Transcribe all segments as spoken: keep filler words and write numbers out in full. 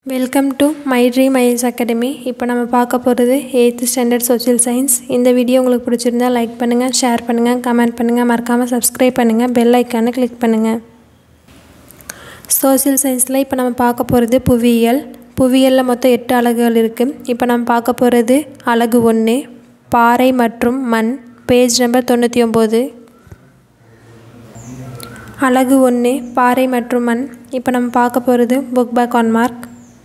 Welcome to my dream IAS academy. இப்போ நம்ம பார்க்க போகிறது எயித்து ஸ்டாண்டர்ட் சோஷியல் சயின்ஸ். இந்த வீடியோ உங்களுக்கு பிடிச்சிருந்தா லைக் பண்ணுங்கள், ஷேர் பண்ணுங்கள், கமெண்ட் பண்ணுங்கள், மறக்காமல் சப்ஸ்கிரைப் பண்ணுங்கள், பெல் ஐக்கானை கிளிக் பண்ணுங்கள். சோஷியல் சயின்ஸில் இப்போ நம்ம பார்க்க போகிறது புவியியல். புவியியலில் மொத்தம் எட்டு அலகுகள் இருக்குது. இப்போ நம்ம பார்க்க போகிறது அலகு ஒன்று, பாறை மற்றும் மண். பேஜ் நம்பர் தொண்ணூற்றி ஒம்பது. அலகு ஒன்று, பாறை மற்றும் மண். இப்போ நம்ம பார்க்க போகிறது book back one mark.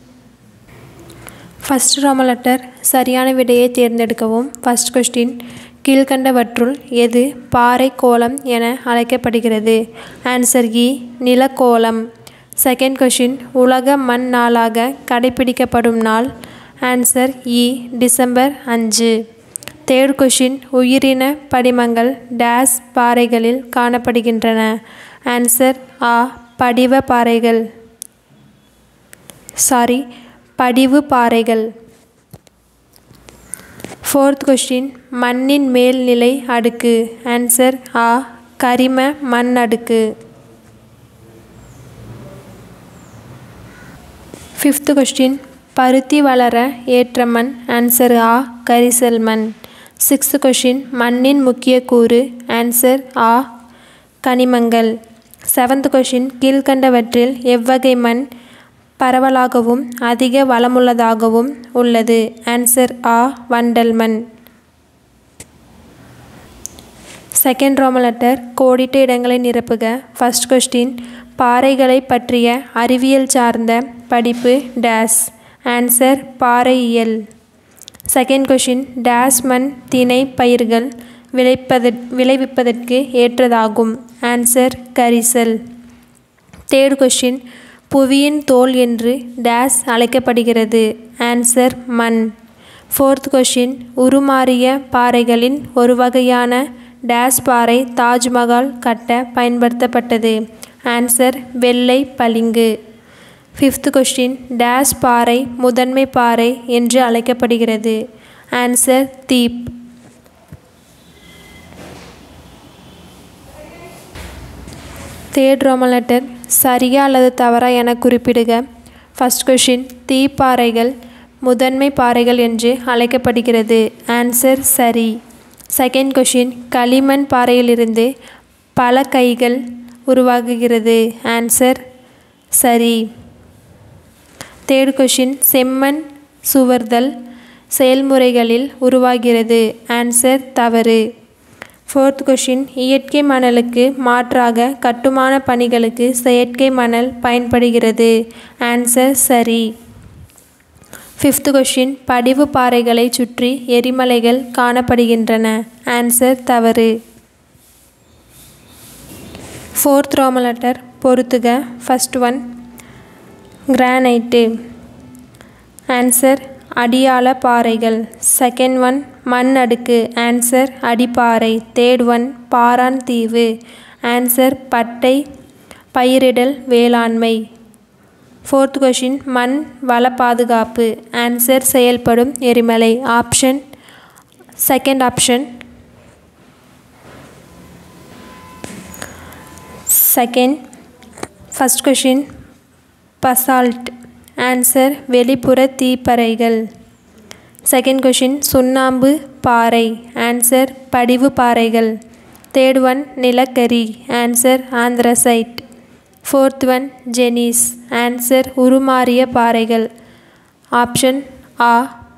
First roman letter சரியான விடையை தேர்ந்தெடுக்கவும். ஃபஸ்ட் கொஸ்டின், கீழ்கண்டவற்றுள் எது பாறை கோளம் என அழைக்கப்படுகிறது? ஆன்சர் இ, நிலக்கோளம். செகண்ட் கொஸ்டின், உலக மண் நாளாக கடைபிடிக்கப்படும் நாள்? ஆன்சர் இ, டிசம்பர் அஞ்சு. தேர்ட் கொஸ்டின், உயிரின படிமங்கள் டேஸ் பாறைகளில் காணப்படுகின்றன? ஆன்சர் ஆ, படிவ பாறைகள் சாரி படிவு பாறைகள். ஃபோர்த் கொஸ்டின், மண்ணின் மேல்நிலை அடுக்கு? ஆன்சர் ஆ, கரிம மண் அடுக்கு. ஃபிஃப்த் கொஸ்டின், பருத்தி வளர ஏற்ற மண்? ஆன்சர் ஆ, கரிசல் மண். சிக்ஸ்த் கொஸ்டின், மண்ணின் முக்கிய கூறு? ஆன்சர் ஆ, கனிமங்கள். செவன்த் கொஸ்டின், கீழ்கண்டவற்றில் எவ்வகை மண் பரவலாகவும் அதிக வளமுள்ளதாகவும் உள்ளது? ஆன்சர் ஆ, வண்டல் மண். செகண்ட் ரோமன் லெட்டர் கோடிட்ட இடங்களை நிரப்புக. ஃபஸ்ட் கொஸ்டின், பாறைகளை பற்றிய அறிவியல் சார்ந்த படிப்பு டேஸ்? ஆன்சர் பாறையியல். செகண்ட் கொஸ்டின், டேஸ் மண் திணை பயிர்கள் விளைப்பத விளைவிப்பதற்கு ஏற்றதாகும்? ஆன்சர் கரிசல். தேர்ட் கொஸ்டின், புவியின் தோல் என்று டேஸ் அழைக்கப்படுகிறது? ஆன்சர் மண். ஃபோர்த் கொஸ்டின், உருமாறிய பாறைகளின் ஒரு வகையான டேஸ் பாறை தாஜ்மஹால் கட்ட பயன்படுத்தப்பட்டது? ஆன்சர் வெள்ளை பளிங்கு. ஃபிஃப்த் கொஸ்டின், டேஸ் பாறை முதன்மை பாறை என்று அழைக்கப்படுகிறது? ஆன்சர் தீப். தேர்ட் ரோமன் லெட்டர் சரியா அல்லது தவறா என குறிப்பிடுக. ஃபஸ்ட் கொஸ்டின், தீப்பாறைகள் முதன்மை பாறைகள் என்று அழைக்கப்படுகிறது? ஆன்சர் சரி. செகண்ட் கொஸ்டின், களிமண் பாறையிலிருந்து பல கைகள் உருவாகுகிறது? ஆன்சர் சரி. தேர்ட் கொஸ்டின், செம்மண் சுவர்தல் செயல்முறைகளில் உருவாகிறது? ஆன்சர் தவறு. ஃபோர்த் கொஸ்டின், இயற்கை மணலுக்கு மாற்றாக கட்டுமான பணிகளுக்கு செயற்கை மணல் பயன்படுகிறது? ஆன்சர் சரி. ஃபிஃப்த் கொஸ்டின், படிவு பாறைகளை சுற்றி எரிமலைகள் காணப்படுகின்றன? ஆன்சர் தவறு. ஃபோர்த் ரோமன் லெட்டர் பொறுத்துக. First one, granite. ஆன்சர் அடியாள பாறைகள். செகண்ட் ஒன், மண் அடுக்கு. ஆன்சர் அடிப்பாறை. தேர்ட் ஒன், பாரான் தீவு. ஆன்சர் பட்டை பயிரிடல் வேளாண்மை. ஃபோர்த் கொஸ்டின், மண் வள பாதுகாப்பு. ஆன்சர் செயல்படும் எரிமலை. Option second option second. First question, basalt. Answer வெளிப்புற தீப்பறைகள். செகண்ட் கொஸ்டின், சுண்ணாம்பு பாறை. ஆன்சர் படிவு பாறைகள். தேர்ட் ஒன், நிலக்கரி. Answer anthracite. Fourth one, gneiss. Answer உருமாறிய பாறைகள். ஆப்ஷன் ஆ.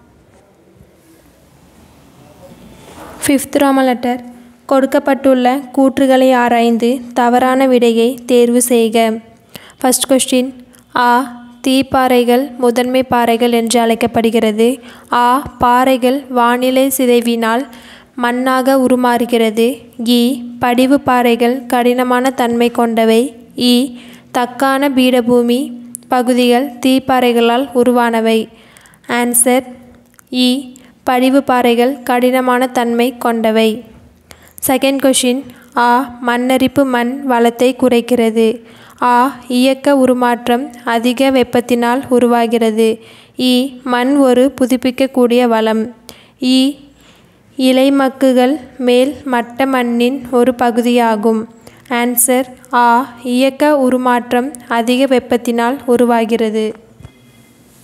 ஃபிஃப்த் ரோமன் லெட்டர் கொடுக்கப்பட்டுள்ள கூற்றுகளை ஆராய்ந்து தவறான விடையை தேர்வு செய்க. ஃபஸ்ட் கொஸ்டின், ஆ, தீப்பாறைகள் முதன்மை பாறைகள் என்று அழைக்கப்படுகிறது. ஆ, பாறைகள் வானிலை சிதைவினால் மண்ணாக உருமாறுகிறது. இ, படிவு பாறைகள் கடினமான தன்மை கொண்டவை. இ, தக்கான பீடபூமி பகுதிகள் தீப்பாறைகளால் உருவானவை. ஆன்சர் இ, படிவு பாறைகள் கடினமான தன்மை கொண்டவை. செகண்ட் கொஸ்டின், ஆ, மண்ணரிப்பு மண் வளத்தை குறைக்கிறது. ஆ, இயக்க உருமாற்றம் அதிக வெப்பத்தினால் உருவாகிறது. இ, மண் ஒரு புதுப்பிக்கக்கூடிய வளம். இ, இலைமக்குகள் மேல் மட்ட மண்ணின் ஒரு பகுதியாகும். ஆன்சர் ஆ, இயக்க உருமாற்றம் அதிக வெப்பத்தினால் உருவாகிறது.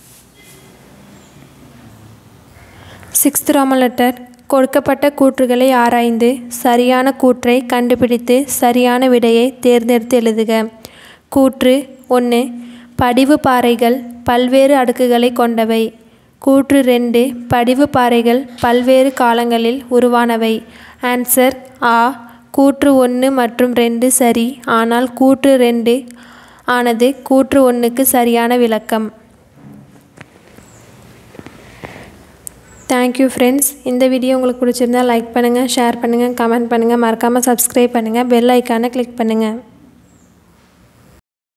Sixth Roman letter. கொடுக்கப்பட்ட கூற்றுகளை ஆராய்ந்து சரியான கூற்றை கண்டுபிடித்து சரியான விடையை தேர்ந்தெடுத்து எழுதுக. கூற்று ஒன்று. படிவு பாறைகள் பல்வேறு அடுக்குகளை கொண்டவை. கூற்று ரெண்டு. படிவு பாறைகள் பல்வேறு காலங்களில் உருவானவை. ஆன்சர் ஆ. கூற்று ஒன்று மற்றும் ரெண்டு சரி, ஆனால் கூற்று ரெண்டு ஆனது கூற்று ஒன்றுக்கு சரியான விளக்கம். Thank you friends. இந்த வீடியோ உங்களுக்கு பிடிச்சிருந்தால் லைக் பண்ணுங்கள், ஷேர் பண்ணுங்கள், கமெண்ட் பண்ணுங்கள், மறக்காமல் சப்ஸ்கிரைப் பண்ணுங்கள், பெல் ஐக்கானை கிளிக் பண்ணுங்கள்.